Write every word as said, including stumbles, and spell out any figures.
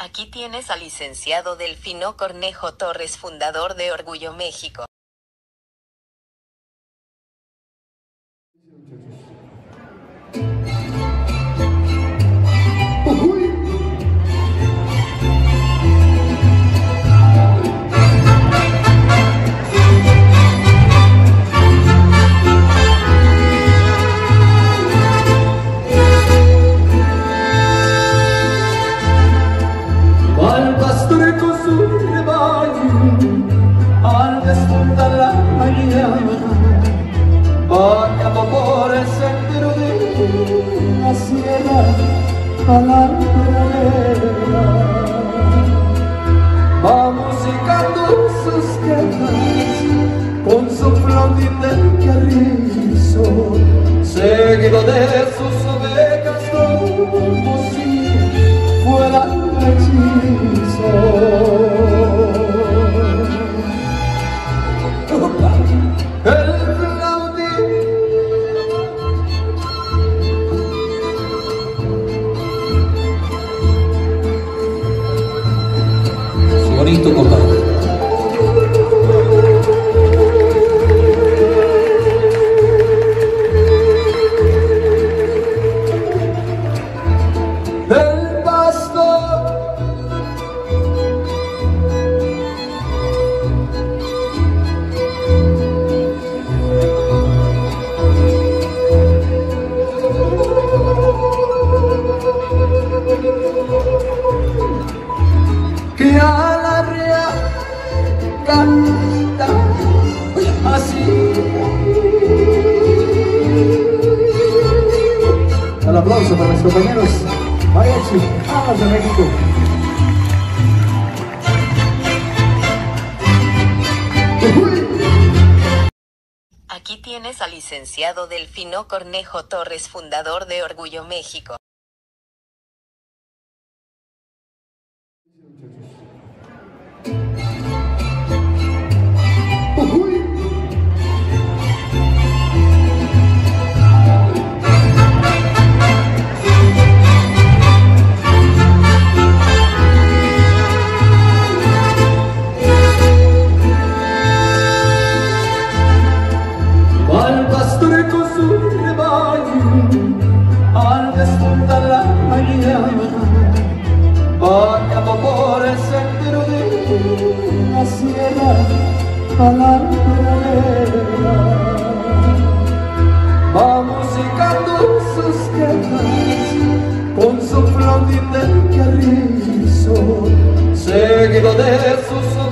Aquí tienes al licenciado Delfino Cornejo Torres, fundador de Orgullo México. Al pastor con su rebaño, al despuntar la mañana, vagamos por el sendero de la sierra a la pradera. Va musicando sus quejas con su flautín del carrizo, seguido de sus ovejas como si fuera hechizo. El flautín bonito, compadre. el pastor que a la real canta así. Un aplauso para mis compañeros mariachi, amas de México. Aquí tienes al licenciado Delfino Cornejo Torres, fundador de Orgullo México. Al pastor con su rebaño, al despuntar la mañana, vagamos por el sendero de la sierra a la pradera. Va musicando sus quejas con su flautín del carrizo, seguido de sus